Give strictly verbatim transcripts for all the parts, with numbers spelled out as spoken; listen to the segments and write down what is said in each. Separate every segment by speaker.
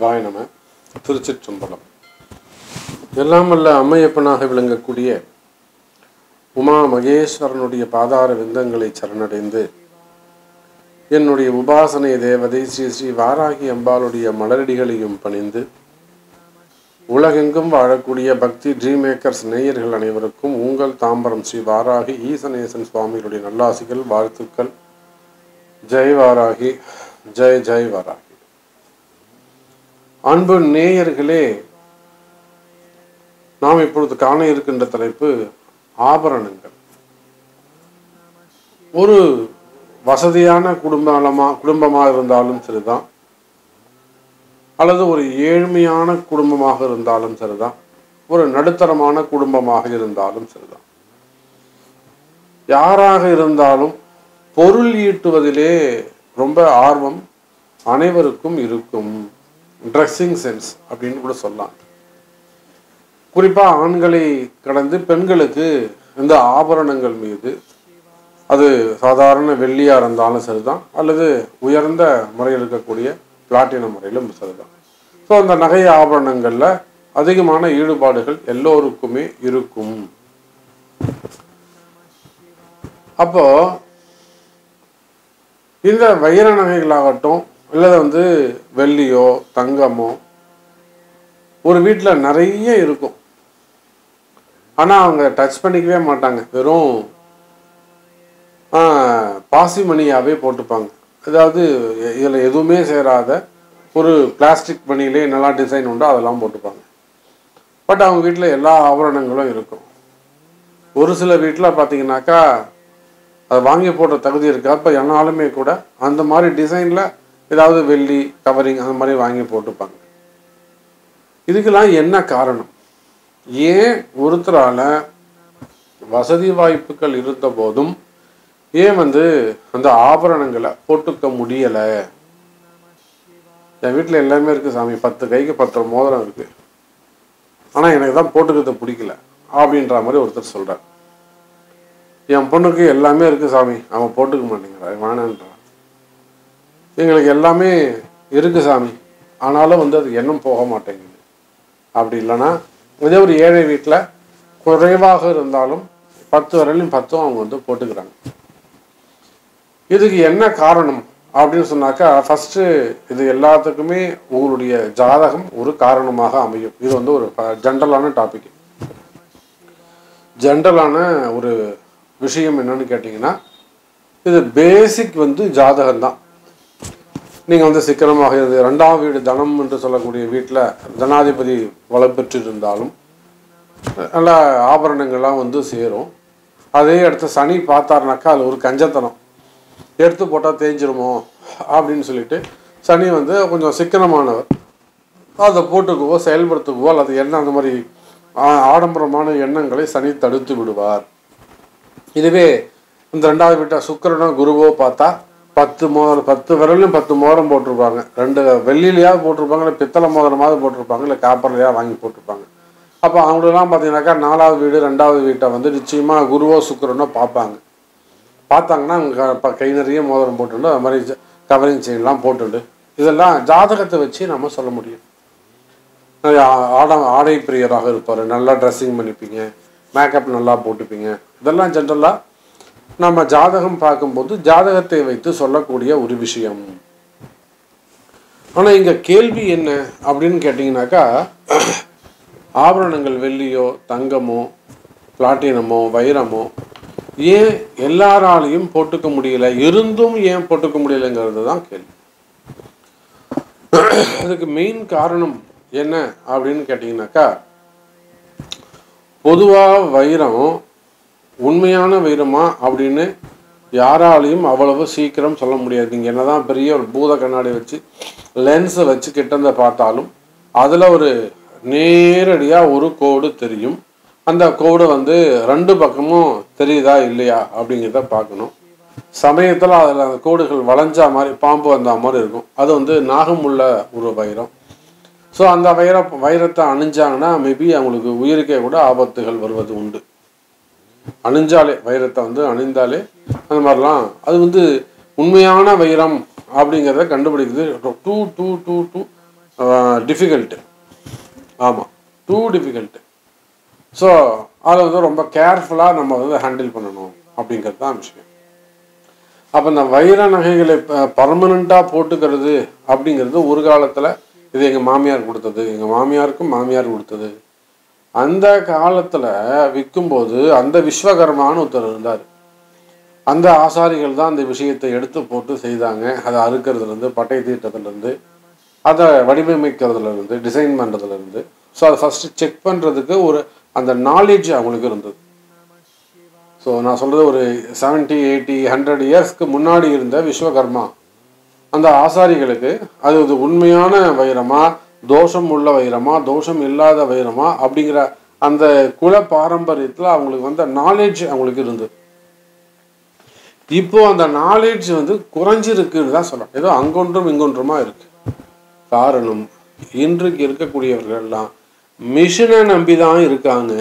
Speaker 1: சிவாய நம. திருச்சிற்றம்பலம். எல்லாம் வல்ல அம்மையப்பனாக விளங்கக்கூடிய உமா மகேஸ்வரனுடைய பாதார விந்தங்களை சரணடைந்து என்னுடைய உபாசனை தேவதை ஸ்ரீ ஸ்ரீ வாராகி அம்பாளுடைய மலரடிகளையும் பணிந்து உலகெங்கும் வாழக்கூடிய பக்தி ட்ரீம் மேக்கர்ஸ் நேயர்கள் அனைவருக்கும் உங்கள் தாம்பரம் ஸ்ரீ வாராகி ஈசனேசன் சுவாமிகளுடைய நல்லாசிகள், வாழ்த்துக்கள். ஜெய் வாராகி, ஜெய் ஜெய் வாராகி. அன்பு நேயர்களே, நாம் இப்பொழுது காண இருக்கின்ற தலைப்பு ஆபரணங்கள். ஒரு வசதியான குடும்பமா குடும்பமாக இருந்தாலும் சரிதான், அல்லது ஒரு ஏழ்மையான குடும்பமாக இருந்தாலும் சரிதான், ஒரு நடுத்தரமான குடும்பமாக இருந்தாலும் சரிதான், யாராக இருந்தாலும் பொருள் ஈட்டுவதிலே ரொம்ப ஆர்வம் அனைவருக்கும் இருக்கும். ட்ரெஸ்ஸிங் சென்ஸ் அப்படின்னு கூட சொல்லலாம். குறிப்பாக ஆண்களை கடந்து பெண்களுக்கு இந்த ஆபரணங்கள் மீது, அது சாதாரண வெள்ளியாக இருந்தாலும் சரிதான், அல்லது உயர்ந்த முறையில் இருக்கக்கூடிய பிளாட்டினம் முறையிலும் சரிதான். ஸோ அந்த நகை ஆபரணங்களில் அதிகமான ஈடுபாடுகள் எல்லோருக்குமே இருக்கும். அப்போ இந்த வைர நகைகளாகட்டும், இல்லை வந்து வெள்ளியோ தங்கமோ ஒரு வீட்டில் நிறைய இருக்கும். ஆனால் அவங்க டச் பண்ணிக்கவே மாட்டாங்க. வெறும் பாசிமணியாகவே போட்டுப்பாங்க. அதாவது இதில் எதுவுமே சேராத ஒரு பிளாஸ்டிக் மணியிலே நல்லா டிசைன் உண்டோ அதெல்லாம் போட்டுப்பாங்க. பட் அவங்க வீட்டில் எல்லா ஆபரணங்களும் இருக்கும். ஒரு சில வீட்டில் பார்த்தீங்கன்னாக்கா அதை வாங்கி போடுற தகுதி இருக்கா, இப்போ என்னாலுமே கூட அந்த மாதிரி டிசைனில் ஏதாவது வெள்ளி கவரிங் அந்த மாதிரி வாங்கி போட்டுப்பாங்க. இதுக்கெல்லாம் என்ன காரணம்? ஏன் ஒருத்தரால் வசதி வாய்ப்புகள் இருந்த போதும் ஏன் வந்து அந்த ஆபரணங்களை போட்டுக்க முடியலை? என் வீட்டில் எல்லாமே இருக்குது சாமி, பத்து கைக்கு பத்து மோதிரம் இருக்குது, ஆனால் எனக்கு தான் போட்டுக்கிறத பிடிக்கல அப்படின்ற மாதிரி ஒருத்தர் சொல்கிறார். என் பொண்ணுக்கு எல்லாமே இருக்குது சாமி, அவன் போட்டுக்க மாட்டேங்கிறா, வேணான்றான். எங்களுக்கு எல்லாமே இருக்குது சாமி, ஆனாலும் வந்து அது எண்ணம் போக மாட்டேங்குது. அப்படி இல்லைன்னா இதே ஒரு ஏழை வீட்டில் குறைவாக இருந்தாலும் பத்து வரையிலும் பத்தும் அவங்க வந்து போட்டுக்கிறாங்க. இதுக்கு என்ன காரணம் அப்படின்னு சொன்னாக்கா, ஃபஸ்ட்டு இது எல்லாத்துக்குமே உங்களுடைய ஜாதகம் ஒரு காரணமாக அமையும். இது வந்து ஒரு ஜென்ரலான டாபிக். ஜென்ரலான ஒரு விஷயம் என்னன்னு கேட்டிங்கன்னா, இது பேசிக் வந்து ஜாதகம்தான். நீங்கள் வந்து சிக்கனமாக இருந்து ரெண்டாம் வீடு தனம் என்று சொல்லக்கூடிய வீட்டில் தனாதிபதி வளப்பெற்று இருந்தாலும் நல்ல ஆபரணங்கள்லாம் வந்து சேரும். அதே இடத்த சனி பார்த்தாருனாக்கா அது ஒரு கஞ்சத்தனம், எடுத்து போட்டால் தேஞ்சிருமோ அப்படின்னு சொல்லிட்டு சனி வந்து கொஞ்சம் சிக்கனமானவர். அதை போட்டுக்குவோ செயல்படுத்துக்குவோ அல்லது என்ன அந்த மாதிரி ஆடம்பரமான எண்ணங்களை சனி தடுத்து விடுவார். இதுவே இந்த ரெண்டாவது வீட்டை சுக்கிரனோ குருவோ பார்த்தா பத்து மோதிரம் பத்து விரலையும் பத்து மோதிரம் போட்டிருப்பாங்க. ரெண்டு வெள்ளிலையாவது போட்டிருப்பாங்க, இல்லை பித்தளை மோதிரமாவது போட்டிருப்பாங்க, இல்லை காப்பர்லையாவது வாங்கி போட்டிருப்பாங்க. அப்போ அவங்களெல்லாம் பார்த்தீங்கன்னாக்கா நாலாவது வீடு ரெண்டாவது வீட்டை வந்து நிச்சயமாக குருவோ சுக்கிரனோ பார்ப்பாங்க. பார்த்தாங்கன்னா அவங்க இப்போ கை நிறைய மோதிரம் போட்டுண்டு அது மாதிரி கவரிங் செயின்லாம் போட்டுண்டு இதெல்லாம் ஜாதகத்தை வச்சு நம்ம சொல்ல முடியும். ஆட ஆடை பிரியராக இருப்பார், நல்லா ட்ரெஸ்ஸிங் பண்ணிப்பீங்க, மேக்கப் நல்லா போட்டுப்பீங்க. இதெல்லாம் ஜென்ரலாக நம்ம ஜாதகம் பார்க்கும்போது ஜாதகத்தை வைத்து சொல்லக்கூடிய ஒரு விஷயம். ஆனால் இங்கே கேள்வி என்ன அப்படின்னு கேட்டிங்கனாக்கா, ஆபரணங்கள் வெள்ளியோ தங்கமோ பிளாட்டினமோ வைரமோ ஏன் எல்லாராலையும் போட்டுக்க முடியல, இருந்தும் ஏன் போட்டுக்க முடியலைங்கிறது தான் கேள்வி. அதுக்கு மெயின் காரணம் என்ன அப்படின்னு கேட்டிங்கனாக்கா, பொதுவாக வைரம் உண்மையான வைரமா அப்படின்னு யாராலையும் அவ்வளவு சீக்கிரம் சொல்ல முடியாது. நீங்கள் என்ன தான் பெரிய ஒரு பூத கண்ணாடி வச்சு லென்ஸை வச்சு கிட்டந்த பார்த்தாலும் அதில் ஒரு நேரடியாக ஒரு கோடு தெரியும். அந்த கோடு வந்து ரெண்டு பக்கமும் தெரியுதா இல்லையா அப்படிங்கிறத பார்க்கணும். சமயத்தில் அதில் அந்த கோடுகள் வளைஞ்சா மாதிரி பாம்பு வந்த மாதிரி இருக்கும். அது வந்து நாகமுள்ள ஒரு வைரம். ஸோ அந்த வைர வைரத்தை அணிஞ்சாங்கன்னா மேபி அவங்களுக்கு உயிருக்கே கூட ஆபத்துகள் வருவது உண்டு. அணிஞ்சாலே வைரத்தை வந்து அணிந்தாலே அந்த மாதிரிலாம் அது வந்து உண்மையான வைரம் அப்படிங்கிறத கண்டுபிடிக்குது. Too too too too difficult. ஆமாம், டூ டிஃபிகல்ட்டு. ஸோ அதை வந்து ரொம்ப கேர்ஃபுல்லாக நம்ம வந்து ஹேண்டில் பண்ணணும் அப்படிங்கிறது தான் விஷயம். அப்போ இந்த வைர நகைகளை பர்மனண்ட்டாக போட்டுக்கிறது அப்படிங்கிறது ஒரு காலத்தில் இது எங்கள் மாமியார் கொடுத்தது, எங்கள் மாமியாருக்கும் மாமியார் கொடுத்தது. அந்த காலத்தில் விற்கும்போது அந்த விஸ்வகர்மான்னு ஒருத்தர் இருந்தார். அந்த ஆசாரிகள் தான் அந்த விஷயத்தை எடுத்து போட்டு செய்தாங்க. அதை அறுக்கிறதுலேருந்து, பட்டை தீட்டத்துலேருந்து, அதை வடிவமைக்கிறதுலேருந்து, டிசைன் பண்ணுறதுலேருந்து. ஸோ அதை ஃபஸ்ட்டு செக் பண்ணுறதுக்கு ஒரு அந்த நாலேஜ் அவங்களுக்கு இருந்தது. ஸோ நான் சொல்கிறது ஒரு செவன்ட்டி எயிட்டி ஹண்ட்ரட் இயர்ஸ்க்கு முன்னாடி இருந்த விஸ்வகர்மா அந்த ஆசாரிகளுக்கு அது ஒரு உண்மையான வைரமா, தோஷம் உள்ள வைரமா, தோஷம் இல்லாத வைரமா அப்படிங்கிற அந்த குல பாரம்பரியத்தில் அவங்களுக்கு வந்த நாலேஜ் அவங்களுக்கு இருந்தது. இப்போ அந்த நாலேஜ் வந்து குறைஞ்சிருக்குன்னு தான் சொல்லலாம். ஏதோ அங்கொன்றும் இங்கொன்றுமா இருக்கு. காரணம், இன்றைக்கு இருக்கக்கூடியவர்கள்லாம் மிஷினை நம்பி தான் இருக்காங்க.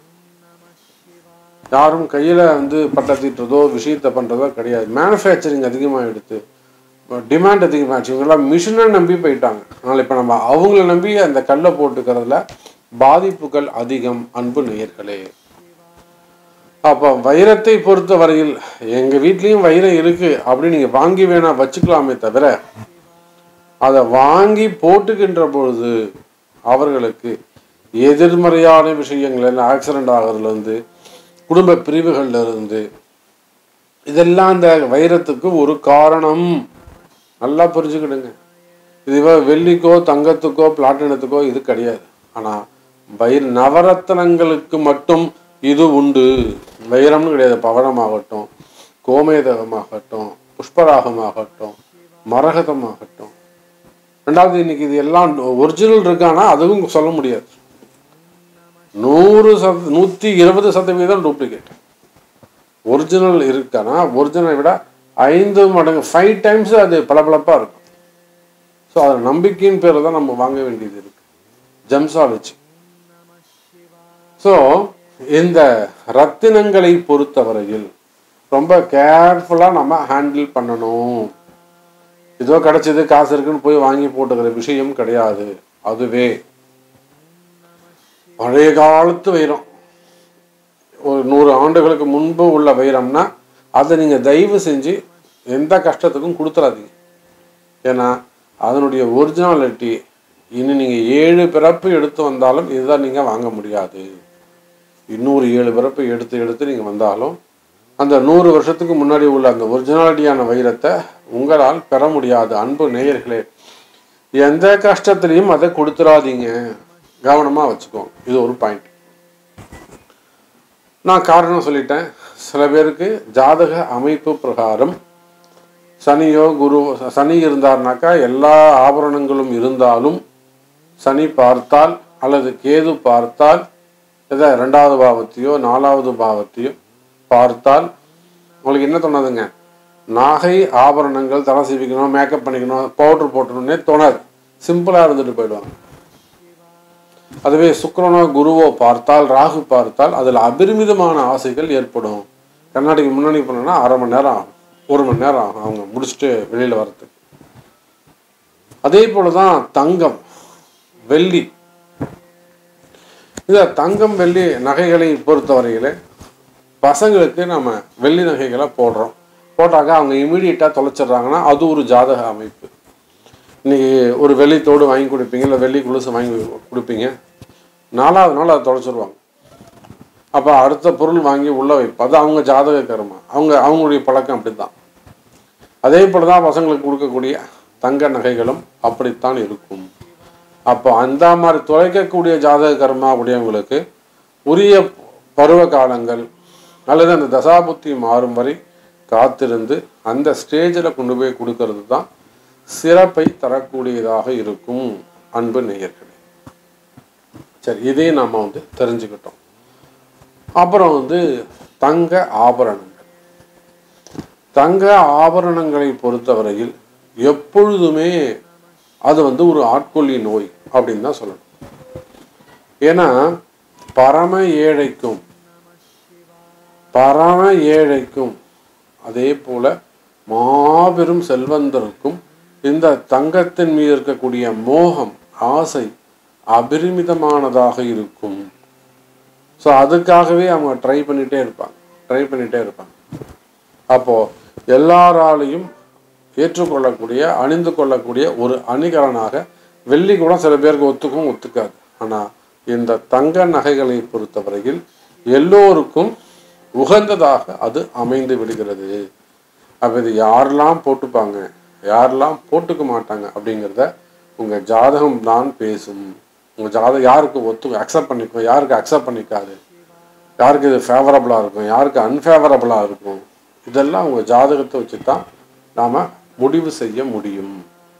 Speaker 1: யாரும் கையில் வந்து பட்டை தீட்டுறதோ விஷயத்தை பண்ணுறதோ கிடையாது. மேனுஃபேக்சரிங் அதிகமாக எடுத்து டிமாண்ட் அதிகமாகிடுச்சு. இவங்கெல்லாம் மிஷினை நம்பி போயிட்டாங்க. அதனால் இப்போ நம்ம அவங்கள நம்பி அந்த கல்லை போட்டுக்கிறதுல பாதிப்புகள் அதிகம். அன்பு நேயர்களே, அப்போ வைரத்தை பொறுத்த வரையில் எங்கள் வீட்லேயும் வைரம் இருக்குது அப்படின்னு நீங்கள் வாங்கி வேணா வச்சுக்கலாமே தவிர, அதை வாங்கி போட்டுக்கின்ற பொழுது அவர்களுக்கு எதிர்மறையான விஷயங்கள், ஆக்சிடென்ட் ஆகிறதுலேருந்து, குடும்ப பிரிவுகள்ல இருந்து, இதெல்லாம் இந்த வைரத்துக்கு ஒரு காரணம். நல்லா புரிஞ்சுக்கிடுங்க. இது வெள்ளிக்கோ தங்கத்துக்கோ பிளாட்டினத்துக்கோ இது கிடையாது. ஆனால் வைர நவரத்னங்களுக்கு மட்டும் இது உண்டு. வைரம்னு கிடையாது. பவளமாகட்டும், கோமேதகமாகட்டும், புஷ்பராகமாகட்டும், மரகதமாகட்டும். ரெண்டாவது, இன்னைக்கு இது எல்லாம் ஒரிஜினல் இருக்கானா அதுவும் சொல்ல முடியாது. நூறு சத நூற்றி இருபது சதவீதம் டூப்ளிகேட். ஒரிஜினல் இருக்கானா ஒரிஜினலை விட ஐந்து மடங்கு ஃபைவ் டைம்ஸ் அது பளபளப்பாக இருக்கும். ஸோ அது நம்பிக்கையின் பேரில் தான் நம்ம வாங்க வேண்டியது இருக்கு, ஜம்ஸா வச்சு. ஸோ இந்த ரத்தினங்களை பொறுத்தவரையில் ரொம்ப கேர்ஃபுல்லாக நம்ம ஹேண்டில் பண்ணணும். ஏதோ கிடைச்சது காசு இருக்குன்னு போய் வாங்கி போட்டுக்கிற விஷயம் கிடையாது. அதுவே பழைய காலத்து வைரம், ஒரு நூறு ஆண்டுகளுக்கு முன்பு உள்ள வைரம்னா அதை நீங்கள் தயவு செஞ்சு எந்த கஷ்டத்துக்கும் கொடுத்துடாதீங்க. ஏன்னா அதனுடைய ஒரிஜினாலிட்டி இன்னும் நீங்கள் ஏழு பிறப்பு எடுத்து வந்தாலும் இதுதான் நீங்கள் வாங்க முடியாது. இன்னொரு ஏழு பிறப்பு எடுத்து எடுத்து நீங்கள் வந்தாலும் அந்த நூறு வருஷத்துக்கு முன்னாடி உள்ள அந்த ஒரிஜினாலிட்டியான வைரத்தை உங்களால் பெற முடியாது. அன்பு நேயர்களே, எந்த கஷ்டத்துலையும் அதை கொடுத்துடாதீங்க. கவனமாக வச்சுக்கோங்க. இது ஒரு பாயிண்ட். நான் காரணம் சொல்லிட்டேன். சில பேருக்கு ஜாதக அமைப்பு பிரகாரம் சனியோ குரு சனி இருந்தார்னாக்கா எல்லா ஆபரணங்களும் இருந்தாலும் சனி பார்த்தால் அல்லது கேது பார்த்தால் எதை ரெண்டாவது பாவத்தையோ நாலாவது பாவத்தையோ பார்த்தால் உங்களுக்கு என்ன தோணாதுங்க? நாகை ஆபரணங்கள் தலை சீவிக்கணும், மேக்கப் பண்ணிக்கணும், பவுடர் போட்டணும்னே தோணாது. சிம்பிளாக இருந்துட்டு போயிடுவாங்க. அதுவே சுக்கிரனோ குருவோ பார்த்தால், ராகு பார்த்தால் அதில் அபரிமிதமான ஆசைகள் ஏற்படும். கண்ணாடிக்கு முன்னாடி போனோம்னா அரை மணி நேரம் ஆகும், ஒரு மணி நேரம் ஆகும் அவங்க முடிச்சுட்டு வெளியில் வர்றதுக்கு. அதே போல தான் தங்கம், வெள்ளி. இந்த தங்கம் வெள்ளி நகைகளை பொறுத்தவரையில் பசங்களுக்கு நம்ம வெள்ளி நகைகளை போடுறோம். போட்டாக்க அவங்க இமீடியட்டாக தொலைச்சிட்றாங்கன்னா அது ஒரு ஜாதக அமைப்பு. இன்றைக்கி ஒரு வெள்ளித்தோடு வாங்கி கொடுப்பீங்க, இல்லை வெள்ளி குலுசு வாங்கி கொடுப்பீங்க, நாலாவது நாள் அதை தொலைச்சிருவாங்க. அப்போ அடுத்த பொருள் வாங்கி உள்ளே வைப்போம். அது அவங்க ஜாதக கர்மா, அவங்க அவங்களுடைய பழக்கம் அப்படி தான். அதே போல் தான் பசங்களுக்கு கொடுக்கக்கூடிய தங்க நகைகளும் அப்படித்தான் இருக்கும். அப்போ அந்த மாதிரி தொலைக்கக்கூடிய ஜாதக கர்மா உடையவங்களுக்கு உரிய பருவ காலங்கள் அல்லது அந்த தசாபுத்தி மாறும் வரை காத்திருந்து அந்த ஸ்டேஜில் கொண்டு போய் கொடுக்கறது தான் சிறப்பை தரக்கூடியதாக இருக்கும். அன்பு நேயர்களே, சரி, இதையே நாம் வந்து தெரிஞ்சுக்கிட்டோம். அப்புறம் வந்து தங்க ஆபரணங்கள். தங்க ஆபரணங்களை பொறுத்தவரையில் எப்பொழுதுமே அது வந்து ஒரு ஆட்கொள்ளி நோய் அப்படின்னு தான் சொல்லணும். ஏன்னா பரம ஏழைக்கும் பரம ஏழைக்கும் அதே போல மாபெரும் செல்வந்தருக்கும் இந்த தங்கத்தின் மீது இருக்கக்கூடிய மோகம் ஆசை அபரிமிதமானதாக இருக்கும். ஸோ அதுக்காகவே அவங்க ட்ரை பண்ணிகிட்டே இருப்பாங்க ட்ரை பண்ணிகிட்டே இருப்பாங்க அப்போது எல்லாராலையும் ஏற்றுக்கொள்ளக்கூடிய அணிந்து கொள்ளக்கூடிய ஒரு அணிகலனாக வெள்ளி கூட சில பேருக்கு ஒத்துக்கும் ஒத்துக்காது. ஆனால் இந்த தங்க நகைகளை பொறுத்தவரையில் எல்லோருக்கும் உகந்ததாக அது அமைந்து விடுகிறது. அப்போ இது யாரெல்லாம் போட்டுப்பாங்க யாரெல்லாம் போட்டுக்க மாட்டாங்க அப்படிங்கிறத உங்கள் ஜாதகம் தான் பேசும். உங்கள் ஜாதகம் யாருக்கு ஒத்து அக்செப்ட் பண்ணிக்கும் யாருக்கு அக்செப்ட் பண்ணிக்காது, யாருக்கு இது ஃபேவரபுளாக இருக்கும் யாருக்கு அன்ஃபேவரபுளாக இருக்கும், இதெல்லாம் உங்கள் ஜாதகத்தை வச்சு தான் நாம் முடிவு செய்ய முடியும்.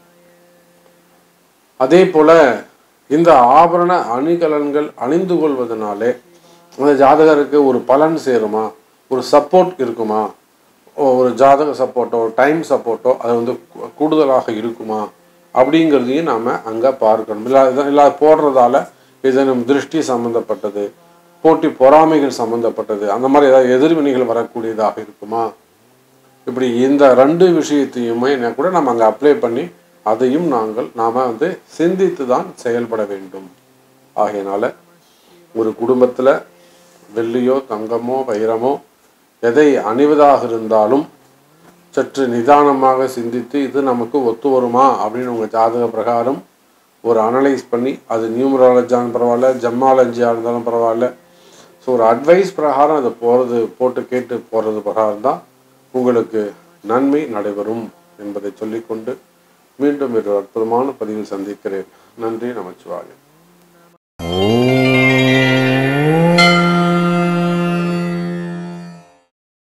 Speaker 1: அதே போல் இந்த ஆபரண அணிகலன்கள் அணிந்து கொள்வதனாலே அந்த ஜாதகருக்கு ஒரு பலன் சேருமா, ஒரு சப்போர்ட் இருக்குமா, ஒரு ஜாதக சப்போர்ட்டோ டைம் சப்போர்ட்டோ அது வந்து கூடுதலாக இருக்குமா அப்படிங்கிறதையும் நாம் அங்கே பார்க்கணும். இல்லை இல்லை போடுறதால ஏதேனும் திருஷ்டி சம்மந்தப்பட்டது, போட்டி பொறாமைகள் சம்மந்தப்பட்டது, அந்த மாதிரி ஏதாவது எதிர்வினைகள் வரக்கூடியதாக இருக்குமா, இப்படி இந்த ரெண்டு விஷயத்தையுமே கூட நம்ம அங்கே அப்ளை பண்ணி அதையும் நாங்கள் நாம் வந்து சிந்தித்து தான் செயல்பட வேண்டும். ஆகையினால ஒரு குடும்பத்தில் வெள்ளியோ தங்கமோ வைரமோ எதை அணிவதாக இருந்தாலும் சற்று நிதானமாக சிந்தித்து இது நமக்கு ஒத்து வருமா அப்படின்னு உங்கள் ஜாதக பிரகாரம் ஒரு அனலைஸ் பண்ணி, அது நியூமராலஜியாலும் பரவாயில்ல ஜம்மாலஜியாக இருந்தாலும் பரவாயில்ல, ஸோ ஒரு அட்வைஸ் பிரகாரம் அதை போகிறது போட்டு கேட்டு போகிறது பிரகாரம் தான் உங்களுக்கு நன்மை நடைபெறும் என்பதை சொல்லிக்கொண்டு மீண்டும் ஒரு அற்புதமான பதிவில் சந்திக்கிறேன். நன்றி, நமச்சிவாயம்.